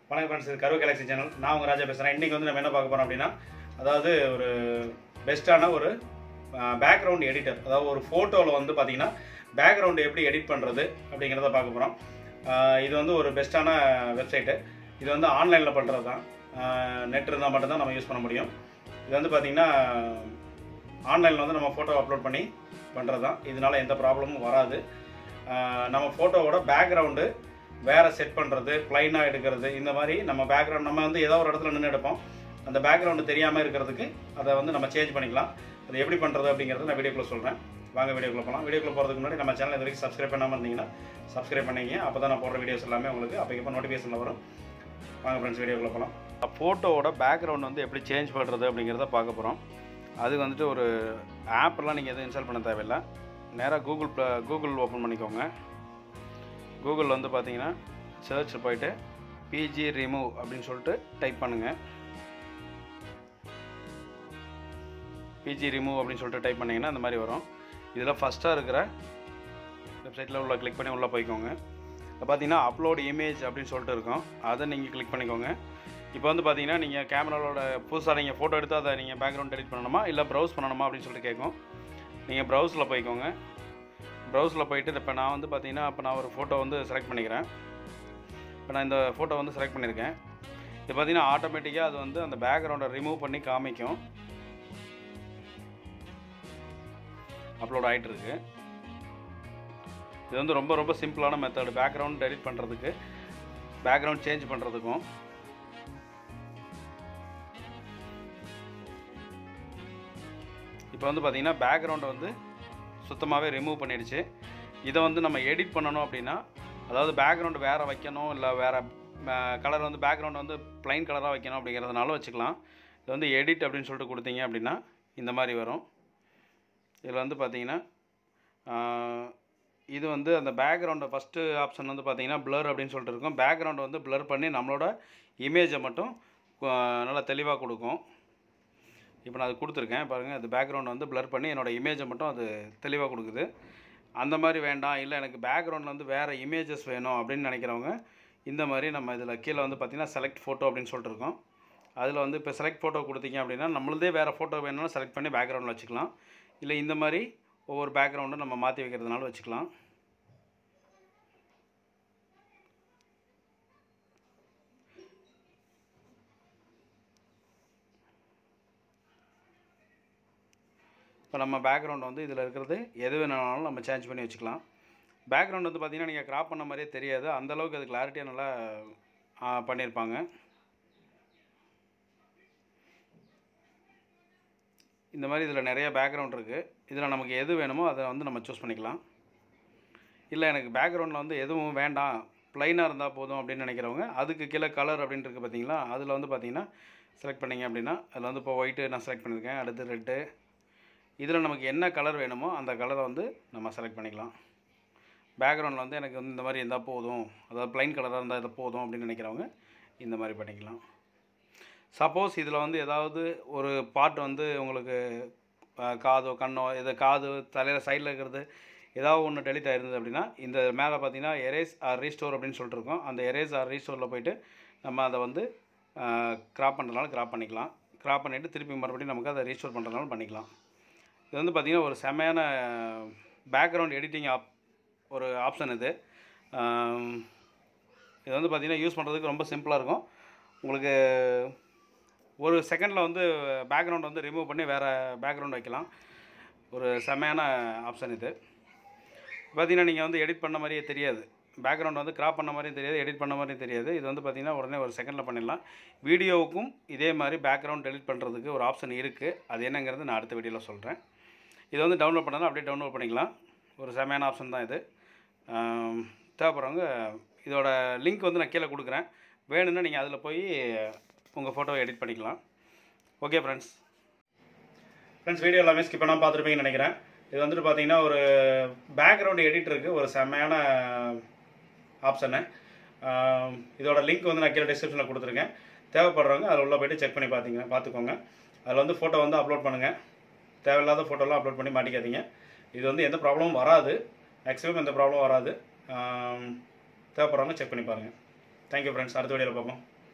வணக்கம் ஃப்ரெண்ட்ஸ், இது கரு கேலக்ஸி சேனல். நான் உங்கள் ராஜா பேசுகிறேன். இன்றைக்கி வந்து நம்ம என்ன பார்க்க போகிறோம் அப்படின்னா, அதாவது ஒரு பெஸ்ட்டான ஒரு பேக்ரவுண்ட் எடிட்டர். அதாவது ஒரு ஃபோட்டோவில் வந்து பார்த்திங்கன்னா பேக்ரவுண்டு எப்படி எடிட் பண்ணுறது அப்படிங்கிறத பார்க்க போகிறோம். இது வந்து ஒரு பெஸ்ட்டான வெப்சைட்டு. இது வந்து ஆன்லைனில் பண்ணுறது தான். நெட் இருந்தால் மட்டும்தான் நம்ம யூஸ் பண்ண முடியும். இது வந்து பார்த்திங்கன்னா ஆன்லைனில் வந்து நம்ம ஃபோட்டோ அப்லோட் பண்ணி பண்ணுறது தான். இதனால் எந்த ப்ராப்ளமும் வராது. நம்ம ஃபோட்டோவோட பேக்ரவுண்டு வேறு செட் பண்ணுறது, ப்ளைனாக எடுக்கிறது, இந்த மாதிரி நம்ம பேக்ரவுண்ட் நம்ம வந்து ஏதோ ஒரு இடத்துல நின்று எடுப்போம். அந்த பேக்ரவுண்டு தெரியாமல் இருக்கிறதுக்கு அதை வந்து நம்ம சேஞ்ச் பண்ணிக்கலாம். அது எப்படி பண்ணுறது அப்படிங்கிறத நான் வீடியோக்குள்ளே சொல்கிறேன். வாங்க வீடியோக்குள்ளே போகலாம். வீடியோக்குள்ளே போகிறதுக்கு முன்னாடி நம்ம சேனல் இது வரைக்கும் சப்ஸ்கிரைப் பண்ணாமல் இருந்தீங்கன்னா சப்ஸ்கிரைப் பண்ணிங்க. அப்போ தான் நான் போடுற வீடியோஸ் எல்லாமே உங்களுக்கு அப்போ நோட்டிஃபிகேஷனில் வரும். வாங்க ஃப்ரெண்ட்ஸ், வீடியோக்குள்ளே போகலாம். ஃபோட்டோவோட பேக்ரவுண்ட் வந்து எப்படி சேஞ்ச் பண்ணுறது அப்படிங்கிறத பார்க்க போகிறோம். அது வந்துட்டு ஒரு ஆப்லாம் நீங்கள் எதுவும் இன்ஸ்டால் பண்ண தேவையில்லை. நேராக கூகுள் ஓப்பன் பண்ணிக்கோங்க. கூகுளில் வந்து பார்த்தீங்கன்னா சர்ச் போயிட்டு பிஜி ரிமூவ் அப்படின்னு சொல்லிட்டு டைப் பண்ணுங்கள். பிஜி ரிமூவ் அப்படின்னு சொல்லிட்டு டைப் பண்ணிங்கன்னா இந்த மாதிரி வரும். இதில் ஃபஸ்ட்டாக இருக்கிற வெப்சைட்டில் உள்ள கிளிக் பண்ணி உள்ளே போய்க்கோங்க. இப்போ பார்த்தீங்கன்னா அப்லோட் இமேஜ் அப்படின்னு சொல்லிட்டு இருக்கும். அதை நீங்கள் கிளிக் பண்ணிக்கோங்க. இப்போ வந்து பார்த்தீங்கன்னா நீங்கள் கேமராவோட புதுசாக நீங்கள் ஃபோட்டோ எடுத்து அதை நீங்கள் பேக்ரவுண்ட் எடிட் பண்ணணுமா இல்லை ப்ரௌஸ் பண்ணணுமா அப்படின்னு சொல்லிட்டு கேட்கும். நீங்கள் ப்ரௌஸில் போய்க்கோங்க. ப்ரௌஸில் போய்ட்டு இப்போ நான் வந்து பார்த்தீங்கன்னா இப்போ நான் ஒரு ஃபோட்டோ வந்து செலக்ட் பண்ணிக்கிறேன். இப்போ நான் இந்த ஃபோட்டோ வந்து செலக்ட் பண்ணியிருக்கேன். இது பார்த்தீங்கன்னா ஆட்டோமேட்டிக்காக அது வந்து அந்த பேக்ரவுண்டை ரிமூவ் பண்ணி காமிக்கும். அப்லோட் ஆகிட்டு இருக்கு. இது வந்து ரொம்ப ரொம்ப சிம்பிளான மெத்தட். பேக்ரவுண்ட் எடிட் பண்ணுறதுக்கு, பேக்ரவுண்ட் சேஞ்ச் பண்ணுறதுக்கும். இப்போ வந்து பார்த்தீங்கன்னா பேக்ரவுண்டை வந்து சுத்தமாகவே ரிமூவ் பண்ணிடுச்சு. இதை வந்து நம்ம எடிட் பண்ணணும் அப்படின்னா, அதாவது பேக்ரவுண்டு வேறு வைக்கணும், இல்லை வேறு கலர் வந்து பேக்ரவுண்டு வந்து ப்ளைன் கலராக வைக்கணும் அப்படிங்கிறதுனால வச்சுக்கலாம். இது வந்து எடிட் அப்படின்னு சொல்லிட்டு கொடுத்தீங்க அப்படின்னா இந்த மாதிரி வரும். இதில் வந்து பார்த்தீங்கன்னா இது வந்து அந்த பேக்ரவுண்டை ஃபஸ்ட்டு ஆப்ஷன் வந்து பார்த்தீங்கன்னா ப்ளர் அப்படின்னு சொல்லிட்டு இருக்கும். பேக்ரவுண்டை வந்து ப்ளர் பண்ணி நம்மளோட இமேஜை மட்டும் நல்லா தெளிவாக கொடுக்கும். இப்போ நான் அது கொடுத்துருக்கேன் பாருங்கள். அது பேக்ரவுண்ட் வந்து ப்ளர் பண்ணி என்னோடய இமேஜை மட்டும் அது தெளிவாக கொடுக்குது. அந்த மாதிரி வேண்டாம், இல்லை எனக்கு பேக்ரவுண்டில் வந்து வேறு இமேஜஸ் வேணும் அப்படின்னு நினைக்கிறவங்க இந்த மாதிரி நம்ம இதில் கீழே வந்து பார்த்திங்கன்னா செலக்ட் ஃபோட்டோ அப்படின்னு சொல்லிட்டு இருக்கோம். அதில் வந்து இப்போ செலக்ட் ஃபோட்டோ கொடுத்தீங்க அப்படின்னா நம்மளதே வேறு ஃபோட்டோ வேணும்னா செலக்ட் பண்ணி பேக்ரவுண்டில் வச்சுக்கலாம். இல்லை இந்த மாதிரி ஒவ்வொரு பேக்ரவுண்டும் நம்ம மாற்றி வைக்கிறதுனால வச்சுக்கலாம். இப்போ நம்ம பேக்ரவுண்ட் வந்து இதில் இருக்கிறது எது வேணாலும் நம்ம சேஞ்ச் பண்ணி வச்சுக்கலாம். பேக்ரவுண்ட் வந்து பார்த்திங்கன்னா நீங்கள் க்ராப் பண்ண மாதிரியே தெரியாது. அந்தளவுக்கு அது கிளாரிட்டியாக நல்லா பண்ணியிருப்பாங்க. இந்த மாதிரி இதில் நிறைய பேக்ரவுண்ட் இருக்குது. இதில் நமக்கு எது வேணுமோ அதை வந்து நம்ம சூஸ் பண்ணிக்கலாம். இல்லை எனக்கு பேக்ரவுண்டில் வந்து எதுவும் வேண்டாம், ப்ளைனாக இருந்தால் போதும் அப்படின்னு நினைக்கிறவங்க அதுக்கு கீழே கலர் அப்படின்னு இருக்குது பார்த்தீங்களா, அதில் வந்து பார்த்திங்கன்னா செலக்ட் பண்ணிங்க அப்படின்னா அதில் வந்து இப்போ ஒயிட்டு நான் செலக்ட் பண்ணியிருக்கேன். அடுத்து ரெட்டு. இதில் நமக்கு என்ன கலர் வேணுமோ அந்த கலரை வந்து நம்ம செலக்ட் பண்ணிக்கலாம். பேக்ரவுண்டில் வந்து எனக்கு வந்து இந்த மாதிரி இருந்தால் போதும், அதாவது ப்ளைன் கலராக இருந்தால் இது போதும் அப்படின்னு நினைக்கிறவங்க இந்த மாதிரி பண்ணிக்கலாம். சப்போஸ் இதில் வந்து ஏதாவது ஒரு பார்ட் வந்து உங்களுக்கு காதோ கண்ணோ இதை காது தலையில் சைடில் இருக்கிறது ஏதாவது ஒன்று டெலிட் ஆகிருந்தது அப்படின்னா இந்த மேலே பார்த்தீங்கன்னா எரேஸ் ஆர் ரீஸ்டோர் அப்படின்னு சொல்லிட்டு இருக்கோம். அந்த எரேஸ் ஆர் ரீஸ்டோரில் போய்ட்டு நம்ம அதை வந்து க்ராப் பண்ணுறதுனால க்ராப் பண்ணிக்கலாம். க்ராப் பண்ணிவிட்டு திருப்பி மறுபடியும் நமக்கு அதை ரீஸ்டோர் பண்ணுறதுனால பண்ணிக்கலாம். இது வந்து பார்த்திங்கன்னா ஒரு செமையான பேக்ரவுண்ட் எடிட்டிங் ஒரு ஆப்ஷன் இது. இது வந்து பார்த்திங்கன்னா யூஸ் பண்ணுறதுக்கு ரொம்ப சிம்பிளாக இருக்கும். உங்களுக்கு ஒரு செகண்டில் வந்து பேக்ரவுண்ட் வந்து ரிமூவ் பண்ணி வேறு பேக்ரவுண்ட் வைக்கலாம். ஒரு செமையான ஆப்ஷன் இது. பார்த்திங்கன்னா நீங்கள் வந்து எடிட் பண்ண மாதிரியே தெரியாது, பேக்ரவுண்ட் வந்து க்ராப் பண்ண மாதிரியும் தெரியாது, எடிட் பண்ண மாதிரியும் தெரியாது. இது வந்து பார்த்திங்கன்னா உடனே ஒரு செகண்டில் பண்ணிடலாம். வீடியோவுக்கும் இதே மாதிரி பேக்ரவுண்ட் டெலிட் பண்ணுறதுக்கு ஒரு ஆப்ஷன் இருக்குது. அது என்னங்கிறது நான் அடுத்த வீடியோவில் சொல்கிறேன். இதை வந்து டவுன்லோட் பண்ணாலும் அப்படியே டவுன்லோட் பண்ணிக்கலாம். ஒரு செமையான ஆப்ஷன் தான் இது. தேவைப்படுறவங்க இதோட லிங்க் வந்து நான் கீழே கொடுக்குறேன். வேணும்னா நீங்கள் அதில் போய் உங்கள் ஃபோட்டோவை எடிட் பண்ணிக்கலாம். ஓகே ஃப்ரெண்ட்ஸ், வீடியோ எல்லாமே ஸ்கிப் பண்ணாமல் பார்த்துருப்பீங்கன்னு நினைக்கிறேன். இது வந்துட்டு பார்த்தீங்கன்னா ஒரு பேக்ரவுண்ட் எடிட்டருக்கு ஒரு செமையான ஆப்ஷனு. இதோட லிங்க் வந்து நான் கீழே டிஸ்கிரிப்ஷனில் கொடுத்துருக்கேன். தேவைப்படுறவங்க அதில் உள்ள போய்ட்டு செக் பண்ணி பார்த்துக்கோங்க. அதில் வந்து ஃபோட்டோ வந்து அப்லோட் பண்ணுங்கள். தேவையில்லாத ஃபோட்டோலாம் அப்லோட் பண்ணி மாட்டிக்காதீங்க. இது வந்து எந்த ப்ராப்ளமும் வராது, மேக்ஸிமம் எந்த ப்ராப்ளமும் வராது. தேவைப்படுறவங்க செக் பண்ணி பாருங்கள். தேங்க்யூ ஃப்ரெண்ட்ஸ், அடுத்த வீடியோவில் பார்ப்போம்.